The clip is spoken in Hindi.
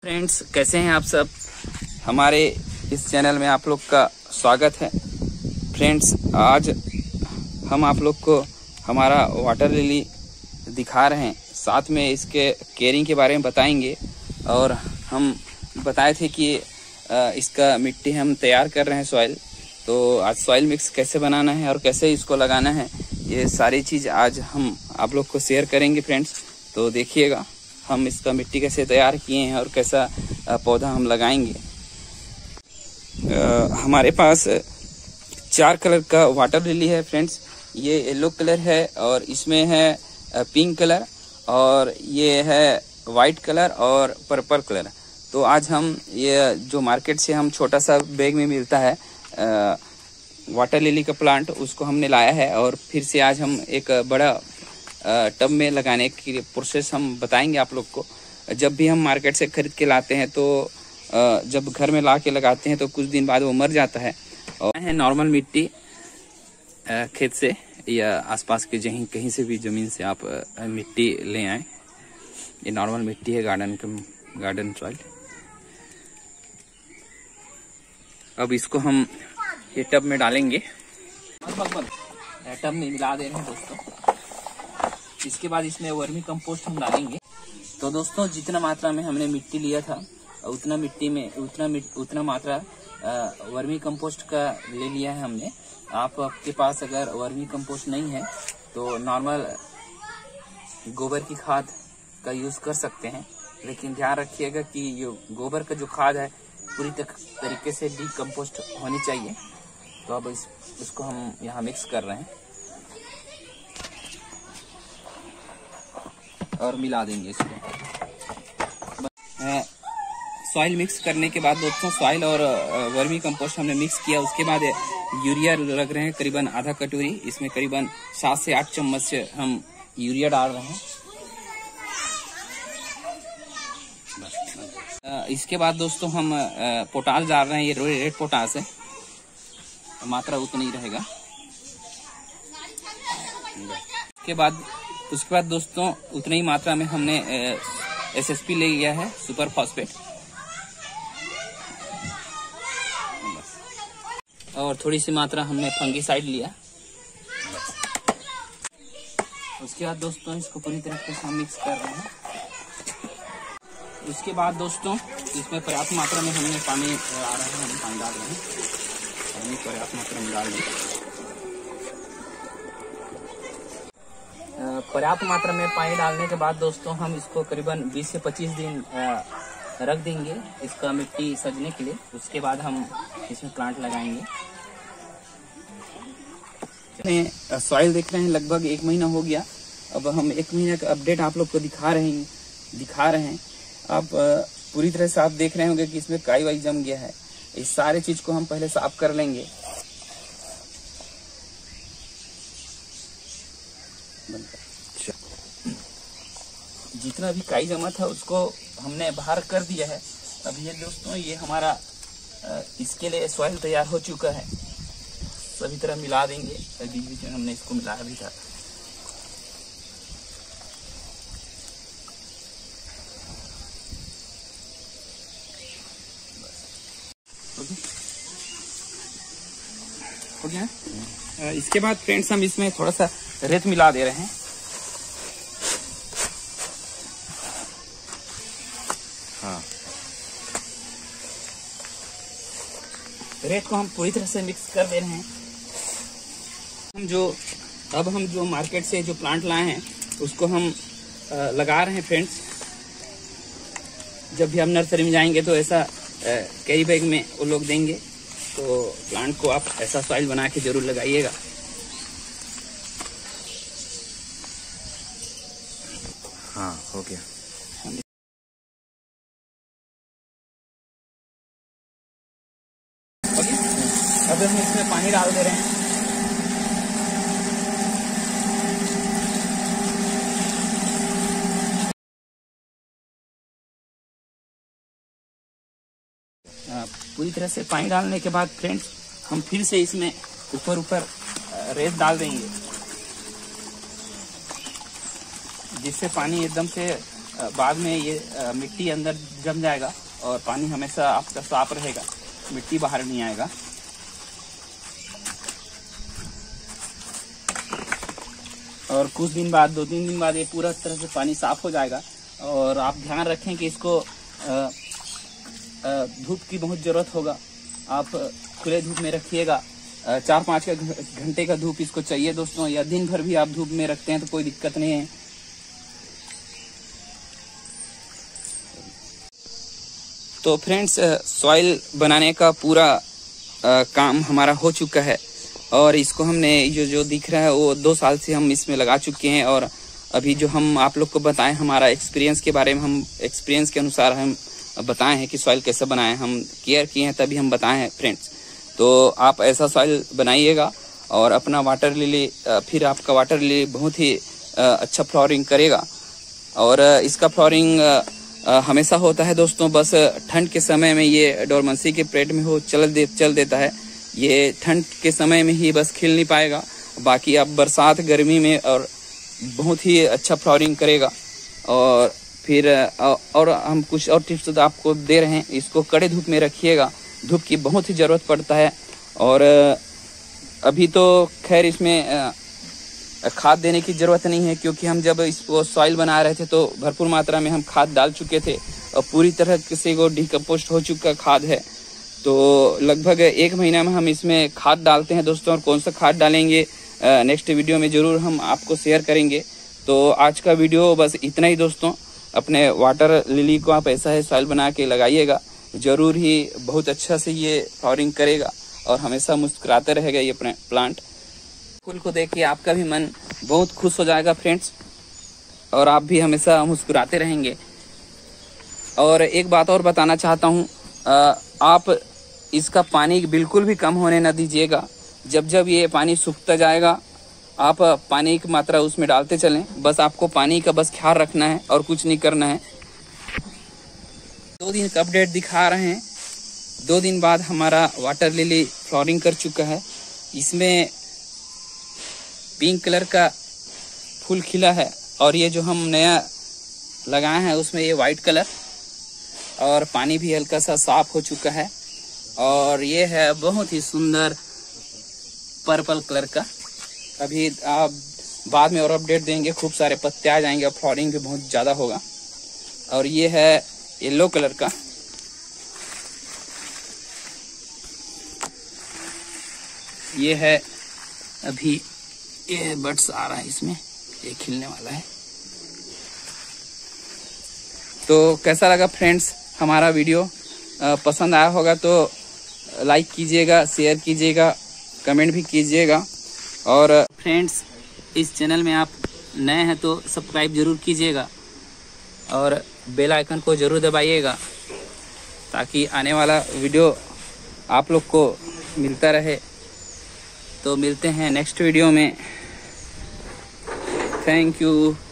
फ्रेंड्स, कैसे हैं आप सब। हमारे इस चैनल में आप लोग का स्वागत है। फ्रेंड्स, आज हम आप लोग को हमारा वाटर लिली दिखा रहे हैं, साथ में इसके केयरिंग के बारे में बताएंगे। और हम बताए थे कि इसका मिट्टी हम तैयार कर रहे हैं, सॉइल। तो आज सॉइल मिक्स कैसे बनाना है और कैसे इसको लगाना है, ये सारी चीज़ आज हम आप लोग को शेयर करेंगे फ्रेंड्स। तो देखिएगा हम इसका मिट्टी कैसे तैयार किए हैं और कैसा पौधा हम लगाएंगे। हमारे पास 4 कलर का वाटर लिली है फ्रेंड्स। ये येलो कलर है और इसमें है पिंक कलर, और ये है वाइट कलर और पर्पल कलर। तो आज हम ये जो मार्केट से हम छोटा सा बैग में मिलता है वाटर लिली का प्लांट, उसको हमने लाया है और फिर से आज हम एक बड़ा टब में लगाने की प्रोसेस हम बताएंगे आप लोग को। जब भी हम मार्केट से खरीद के लाते हैं तो जब घर में ला के लगाते हैं तो कुछ दिन बाद वो मर जाता है। और है नॉर्मल मिट्टी खेत से या आसपास के कहीं से भी ज़मीन से आप मिट्टी ले आए। ये नॉर्मल मिट्टी है गार्डन सॉइल। अब इसको हम ये टब में डालेंगे, टब में मिला दे रहे हैं दोस्तों। इसके बाद इसमें वर्मी कंपोस्ट हम डालेंगे। तो दोस्तों, जितना मात्रा में हमने मिट्टी लिया था उतना मिट्टी में उतना मात्रा वर्मी कंपोस्ट का ले लिया है हमने। आपके पास अगर वर्मी कंपोस्ट नहीं है तो नॉर्मल गोबर की खाद का यूज कर सकते हैं, लेकिन ध्यान रखिएगा कि ये गोबर का जो खाद है पूरी तरीके से डीकम्पोस्ट होनी चाहिए। तो अब इसको हम यहाँ मिक्स कर रहे हैं और मिला देंगे इसको। सॉइल मिक्स करने के बाद दोस्तों, सॉइल और वर्मी कंपोस्ट हमने मिक्स किया। उसके बाद यूरिया लग रहे हैं करीबन आधा कटोरी। इसमें करीबन 7 से 8 चम्मच से हम यूरिया डाल रहे हैं। इसके बाद दोस्तों हम पोटाश डाल रहे हैं। ये रेड पोटाश है, मात्रा उतना ही रहेगा। उसके बाद दोस्तों उतनी ही मात्रा में हमने SSP ले लिया है, सुपर फॉस्फेट। और थोड़ी सी मात्रा हमने फंगीसाइड लिया। उसके बाद दोस्तों इसको पूरी तरह से मिक्स कर रहे हैं। उसके बाद दोस्तों इसमें पर्याप्त मात्रा में हमने पानी आ रहा है, हम पानी डाल रहे हैं। पानी पर्याप्त मात्रा में डाल देंगे। पर्याप्त मात्रा में पानी डालने के बाद दोस्तों हम इसको करीबन 20 से 25 दिन रख देंगे इसका मिट्टी सजने के लिए। उसके बाद हम इसमें प्लांट लगाएंगे। सॉइल देख रहे हैं, लगभग 1 महीना हो गया। अब हम 1 महीने का अपडेट आप लोग को दिखा रहे हैं। आप पूरी तरह से आप देख रहे होंगे कि इसमें काई वाई जम गया है। इस सारे चीज को हम पहले साफ कर लेंगे। जितना भी काई जमा था उसको हमने बाहर कर दिया है। अब ये दोस्तों, ये हमारा इसके लिए सॉइल तैयार हो चुका है। सभी तरह मिला देंगे। बीच में हमने इसको मिलाया भी था। हो गया। इसके बाद फ्रेंड्स हम इसमें थोड़ा सा रेत मिला दे रहे हैं। हाँ, रेत को हम पूरी तरह से मिक्स कर दे रहे हैं। हम जो मार्केट से जो प्लांट लाए हैं उसको हम लगा रहे हैं फ्रेंड्स। जब भी हम नर्सरी में जाएंगे तो ऐसा कैरी बैग में वो लोग देंगे। तो प्लांट को आप ऐसा सॉइल बना के जरूर लगाइएगा। हाँ, हो गया। अब हम इसमें पानी डाल दे रहे हैं। पूरी तरह से पानी डालने के बाद फ्रेंड्स हम फिर से इसमें ऊपर रेत डाल देंगे, जिससे पानी एकदम से बाद में ये मिट्टी अंदर जम जाएगा और पानी हमेशा आपका साफ रहेगा, मिट्टी बाहर नहीं आएगा। और कुछ दिन बाद 2-3 दिन बाद ये पूरा तरह से पानी साफ हो जाएगा। और आप ध्यान रखें कि इसको धूप की बहुत ज़रूरत होगा, आप खुले धूप में रखिएगा। 4-5 घंटे का धूप इसको चाहिए दोस्तों, या दिन भर भी आप धूप में रखते हैं तो कोई दिक्कत नहीं है। तो फ्रेंड्स, सॉइल बनाने का पूरा काम हमारा हो चुका है और इसको हमने जो दिख रहा है वो 2 साल से हम इसमें लगा चुके हैं। और अभी जो हम आप लोग को बताएं हमारा एक्सपीरियंस के बारे में, हम एक्सपीरियंस के अनुसार हम बताएं हैं कि सॉइल कैसे बनाएं, हम केयर किए हैं तभी हम बताएं हैं फ्रेंड्स। तो आप ऐसा सॉइल बनाइएगा और अपना वाटर लिली, फिर आपका वाटर लिली बहुत ही अच्छा फ्लावरिंग करेगा। और इसका फ्लावरिंग हमेशा होता है दोस्तों, बस ठंड के समय में ये डोरमेंसी के पीरियड में हो चल देता है। ये ठंड के समय में ही बस खिल नहीं पाएगा, बाकी आप बरसात गर्मी में और बहुत ही अच्छा फ्लावरिंग करेगा। और फिर और हम कुछ और टिप्स तो आपको दे रहे हैं, इसको कड़े धूप में रखिएगा, धूप की बहुत ही ज़रूरत पड़ता है। और अभी तो खैर इसमें खाद देने की ज़रूरत नहीं है, क्योंकि हम जब इसको सॉइल बना रहे थे तो भरपूर मात्रा में हम खाद डाल चुके थे और पूरी तरह से वो डिकम्पोस्ट हो चुका खाद है। तो लगभग 1 महीना में हम इसमें खाद डालते हैं दोस्तों, और कौन सा खाद डालेंगे नेक्स्ट वीडियो में ज़रूर हम आपको शेयर करेंगे। तो आज का वीडियो बस इतना ही दोस्तों। अपने वाटर लिली को आप ऐसा है सॉइल बना के लगाइएगा, ज़रूर ही बहुत अच्छा से ये फ्लावरिंग करेगा और हमेशा मुस्कुराते रहेगा ये प्लांट। फूल को देख के आपका भी मन बहुत खुश हो जाएगा फ्रेंड्स, और आप भी हमेशा मुस्कुराते रहेंगे। और एक बात और बताना चाहता हूँ, आप इसका पानी बिल्कुल भी कम होने ना दीजिएगा। जब जब ये पानी सूखता जाएगा आप पानी की मात्रा उसमें डालते चलें, बस आपको पानी का बस ख्याल रखना है और कुछ नहीं करना है। 2 दिन का अपडेट दिखा रहे हैं। 2 दिन बाद हमारा वाटर लिली फ्लावरिंग कर चुका है। इसमें पिंक कलर का फूल खिला है और ये जो हम नया लगाए हैं उसमें ये वाइट कलर, और पानी भी हल्का सा साफ हो चुका है। और ये है बहुत ही सुंदर पर्पल कलर का। अभी आप बाद में और अपडेट देंगे, खूब सारे पत्ते आ जाएंगे और फ्लावरिंग भी बहुत ज़्यादा होगा। और ये है येलो कलर का, ये है अभी ये बड्स आ रहा है, इसमें ये खिलने वाला है। तो कैसा लगा फ्रेंड्स हमारा वीडियो? पसंद आया होगा तो लाइक कीजिएगा, शेयर कीजिएगा, कमेंट भी कीजिएगा। और फ्रेंड्स, इस चैनल में आप नए हैं तो सब्सक्राइब ज़रूर कीजिएगा और बेल आइकन को ज़रूर दबाइएगा, ताकि आने वाला वीडियो आप लोग को मिलता रहे। तो मिलते हैं नेक्स्ट वीडियो में। Thank you.